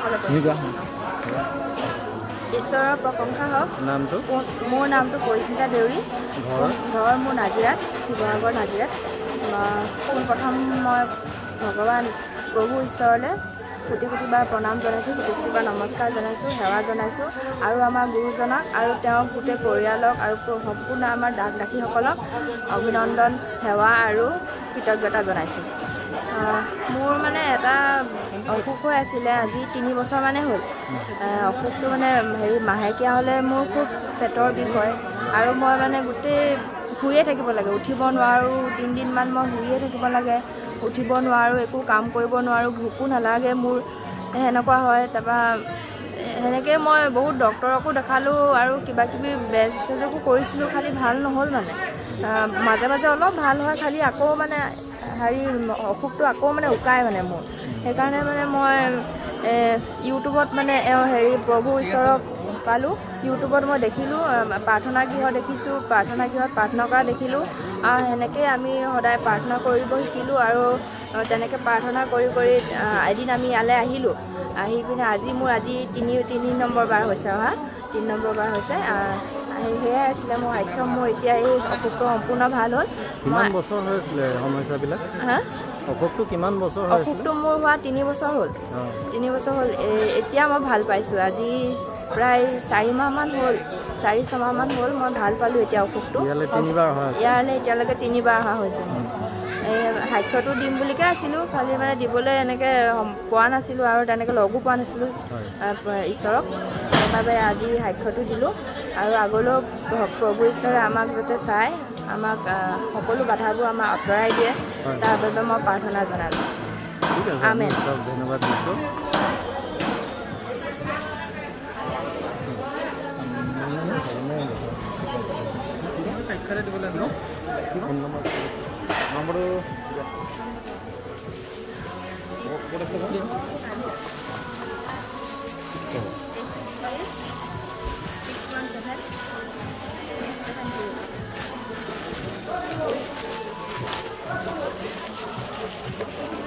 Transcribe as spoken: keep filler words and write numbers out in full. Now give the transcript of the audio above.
সকলে ঈশ্বৰৰ প্ৰশংসা হওক। নামটো? মোৰ নামটো পৰিস্মিতা দেউৰী। ঘৰ মোৰ নাজিৰাত, শিৱসাগৰ নাজিৰাত। পোনপ্ৰথম মই ভগৱান প্ৰভু ঈশ্বৰলৈ কোটি কোটিবাৰ প্ৰণাম জনাইছোঁ, কোটি কোটিবাৰ নমস্কাৰ জনাইছোঁ, সেৱা জনাইছোঁ আৰু আমাৰ গুৰুজনাক আৰু তেওঁৰ গোটেই পৰিয়ালক আৰু সম্পূৰ্ণ আমাৰ দাস দাসীসকলক অভিনন্দন, সেৱা আৰু কৃতজ্ঞতা জনাইছোঁ। মোৰ মানে এটা অসুখ হৈ আছিলে, আজি তিনি বছৰ মানে হ'ল। অসুখটো মানে হেৰি মাহেকীয়া হ'লে মোৰ খুব পেটৰ বিষ হয় আৰু মই মানে গোটেই শুয়ে থাকিব লাগে, উঠিব নোৱাৰোঁ। তিনিদিনমান মই শুয়ে থাকিব লাগে, উঠিব নোৱাৰোঁ, একো কাম কৰিব নোৱাৰোঁ, ভোকো নালাগে মোৰ, সেনেকুৱা হয়। তাৰপৰা সেনেকৈ মই বহুত ডক্তৰকো দেখালোঁ আৰু কিবা কিবি বেজ চেজকো কৰিছিলোঁ, খালি ভাল নহ'ল মানে। মাজে মাজে অলপ ভাল হয়, খালি আকৌ মানে হেৰি অসুখটো আকৌ মানে উকায় মানে মোৰ। সেইকাৰণে মানে মই ইউটিউবত মানে এওঁ হেৰি প্ৰভু ঈশ্বৰক পালোঁ, ইউটিউবত মই দেখিলোঁ, প্ৰাৰ্থনা গৃহ দেখিছোঁ, প্ৰাৰ্থনা গৃহত প্ৰাৰ্থনা কৰা দেখিলোঁ। সেনেকৈ আমি সদায় প্ৰাৰ্থনা কৰিব শিকিলোঁ আৰু তেনেকৈ প্ৰাৰ্থনা কৰি কৰি এদিন আমি ইয়ালৈ আহিলোঁ। আহি পিনে আজি মোৰ আজি তিনি তিনি নম্বৰ বাৰ হৈছে, অহা তিনি নম্বৰ বাৰ হৈছে। সেয়াই আছিলে মোৰ আক্ষম। মোৰ এতিয়া এই অসুখটো সম্পূৰ্ণ ভাল হ'ল। কিমান বছৰ হৈছিলে সমস্যাবিলাক? হা অসুখটো কিমান বছৰ? অসুখটো মোৰ হোৱা তিনি বছৰ হ'ল। তিনি বছৰ হ'ল। এতিয়া মই ভাল পাইছোঁ। আজি প্ৰায় চাৰি মাহমান হ'ল, চাৰি ছমাহমান হ'ল মই ভাল পালোঁ এতিয়া অসুখটো। ইয়ালৈ এতিয়ালৈকে তিনিবাৰ অহা হৈছে। এই সাক্ষ্যটো দিম বুলিকৈ আছিলোঁ, খালি মানে দিবলৈ এনেকৈ পোৱা নাছিলোঁ আৰু তেনেকৈ লগো পোৱা নাছিলোঁ ঈশ্বৰক। সেইবাবে আজি সাক্ষ্যটো দিলোঁ আৰু আগলৈও প্ৰভু ঈশ্বৰে আমাক যাতে চাই আমাক সকলো বাধাবোৰ আমাক আঁতৰাই দিয়ে, তাৰ বাবে মই প্ৰাৰ্থনা জনালোঁ। আমেন। ধন্যবাদ দিছোঁ। নম্বৰটো